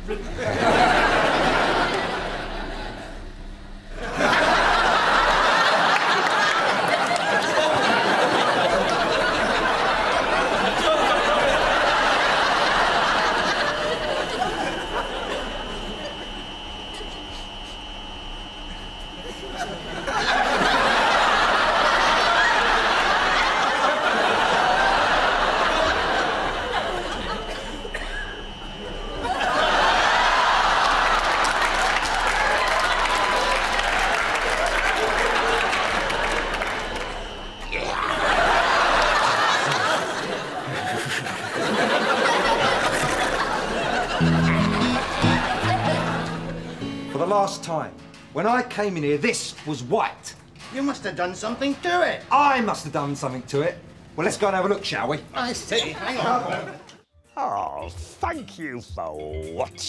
For the last time, when I came in here, this was white. You must have done something to it. I must have done something to it. Well, let's go and have a look, shall we? I see. Hang on. Oh, thank you for watching.